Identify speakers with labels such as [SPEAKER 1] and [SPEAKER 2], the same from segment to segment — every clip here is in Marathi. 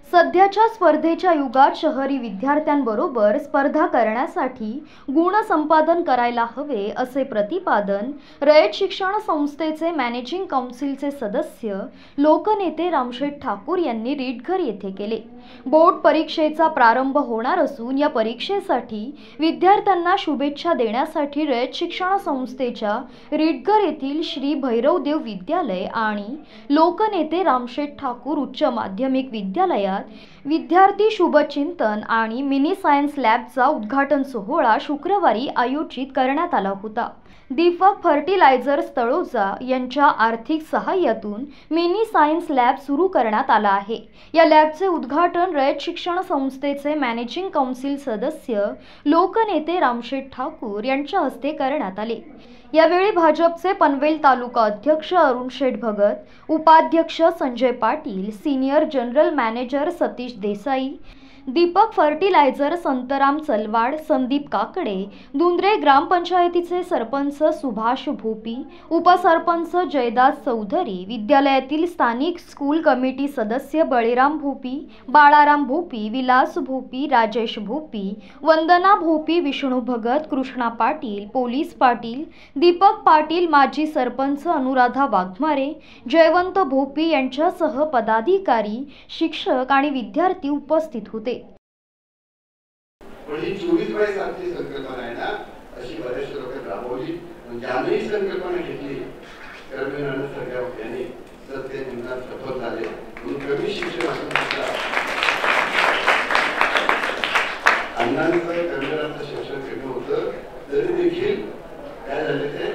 [SPEAKER 1] सध्याच्या स्पर्धेच्या युगात शहरी विद्यार्थ्यांबरोबर स्पर्धा करण्यासाठी गुण संपादन करायला हवे असे प्रतिपादन रयत शिक्षण संस्थेचे मॅनेजिंग काउन्सिलचे सदस्य लोकनेते रामशेठ ठाकूर यांनी रीटघर येथे केले। बोर्ड परीक्षेचा प्रारंभ होणार असून या परीक्षेसाठी विद्यार्थ्यांना शुभेच्छा देण्यासाठी रयत शिक्षण संस्थेच्या रीटघर येथील श्री भैरवदेव विद्यालय आणि लोकनेते रामशेठ ठाकूर उच्च माध्यमिक विद्यालयात विद्यार्थी शुभचिंतन आणि मिनी सायन्स लॅबचा उद्घाटन सोहळा शुक्रवारी आयोजित करण्यात आला होता। दीपक फर्टिलायझर्स तळोजा यांच्या आर्थिक सहाय्यातून मिनी सायन्स लॅब सुरू करण्यात आला आहे। या लॅबचे उद्घाटन रयत शिक्षण संस्थेचे मॅनेजिंग काउन्सिल सदस्य लोकनेते रामशेठ ठाकूर यांच्या हस्ते करण्यात आले। यावेळी भाजपचे पनवेल तालुका अध्यक्ष अरुण शेठ भगत, उपाध्यक्ष Sanjay Patil, senior general manager Satish Desai, Deepak fertiliser Santram Chalwad, Sandeep Kakade, Dundre ग्रामपंचायतीचे सरपंच सुभाष भोपी, उपसरपंच जयदास चौधरी, विद्यालयातील स्थानिक स्कूल कमिटी सदस्य बळीराम भोपी, बाळाराम भोपी, विलास भोपी, राजेश भोपी, वंदना भोपी, विष्णू भगत, कृष्णा पाटील, पोलीस पाटील, दीपक पाटील, माजी सरपंच अनुराधा वाघमारे, जयवंत भोपी यांच्यासह पदाधिकारी, शिक्षक आणि विद्यार्थी उपस्थित होते।
[SPEAKER 2] पण ही 24/7ची संकल्पना आहे ना, अशी बरेचसे लोक राबवली। ज्यांनी संकल्पना घेतली कर्मवीरांना सगळ्या यांनी सत्य जीवनात सफल झाले। कमी शिक्षण असून सुद्धा अण्णांचं कर्मवीरांचं शिक्षण कमी होतं तरी देखील काय झाले ते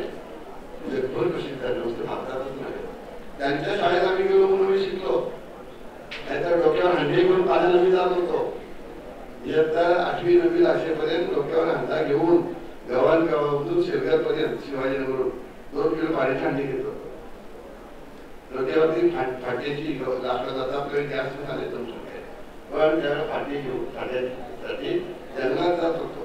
[SPEAKER 2] जगभर प्रसिद्ध झाले, नुसतं भारतातच नाही। त्यांच्या शाळेत आम्ही गेलो म्हणून मी शिकलो, नाहीतर डोक्यावर हंडी घेऊन पाण्याला मी जात होतो। इयत्ता 8वी 9वी असेपर्यंत डोक्यावर हंडा घेऊन गव्हाणगावातून शेरगावपर्यंत शिवाजीनगरहून 2 किलो पाण्याची हंडी घेत होतो। डोक्यावरती फाट्याची लाकडाचा आपल्याला गॅस झाले तुमच्याकडे, पण त्यावेळेला फाटी घेऊन फाट्यासाठी जंगलात जात होतो।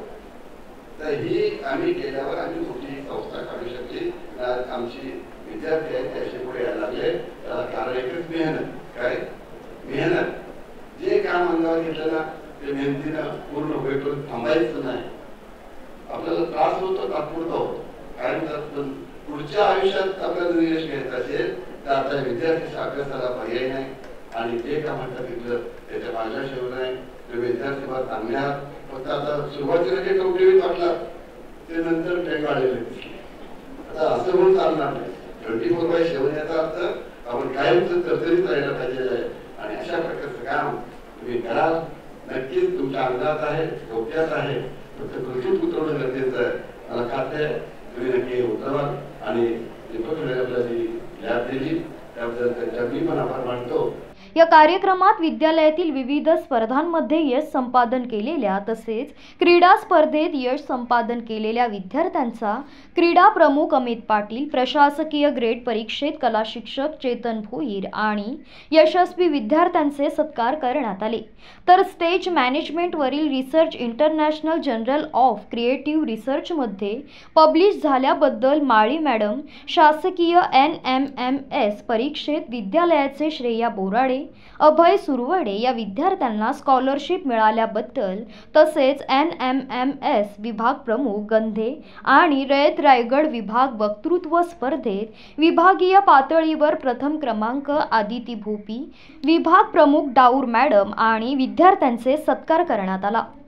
[SPEAKER 2] तर ही आम्ही केल्यावर आम्ही मोठी संस्था काढू शकली। आमची विद्यार्थी आहेत त्याशी पुढे यायला लागले। त्याला कारण एकच मेहनत। काय मेहनत? जे काम अंगावर घेतलं ना ते मेहनतीनं पूर्ण होईपर्यंत थांबायचं नाही। आपल्याला त्रास होतो तात्पुरता होतो, कारण पुढच्या आयुष्यात आपल्याला यश घ्यायचं असेल तर आता विद्यार्थीच्या अभ्यासाला पर्याय नाही आणि ते काम हातात घेतलं त्याच्या माझ्या शिवाय नाही। ते विद्यार्थी फार चांगले आहात, फक्त आता सुरुवातीला जे टवटवीत वाटलं ते नंतर टँक वाढलेले दिसले। आता असं म्हणून चालणार नाही। 24/7 याचा अर्थ आपण कायम तरतरीत राहायला पाहिजे आहे आणि अशा प्रकारचं काम तुम्ही कराल। नक्कीच तुमच्या अंगात आहे, डोक्यात आहे, फक्त कृतीत उतरवणं गरजेचं आहे। मला खात्री आहे तुम्ही नक्की उतरवाल आणि दीपक आपल्याला जी लॅब दिली त्याबद्दल त्यांच्या मी पण आभार मानतो।
[SPEAKER 1] या कार्यक्रमात विद्यालयातील विविध स्पर्धांमध्ये यश संपादन केलेल्या तसेच क्रीडा स्पर्धेत यश संपादन केलेल्या विद्यार्थ्यांचा क्रीडा प्रमुख अमित पाटील, प्रशासकीय ग्रेड परीक्षेत कला शिक्षक चेतन भोईर आणि यशस्वी विद्यार्थ्यांचे सत्कार करण्यात आले। तर स्टेज मॅनेजमेंटवरील research international journal of creative रिसर्चमध्ये पब्लिश झाल्याबद्दल माळी मॅडम, शासकीय NMMS परीक्षेत विद्यालयाचे श्रेया बोराडे, अभय सुरवडे या विद्यार्थ्यांना स्कॉलरशिप मिळाल्याबद्दल तसेच NMMS विभाग प्रमुख गंधे आणि रयत रायगड विभाग वक्तृत्व स्पर्धेत विभागीय पातळीवर प्रथम क्रमांक आदिती भोपी, विभाग प्रमुख डाऊर मॅडम आणि विद्यार्थ्यांचे सत्कार करण्यात आला।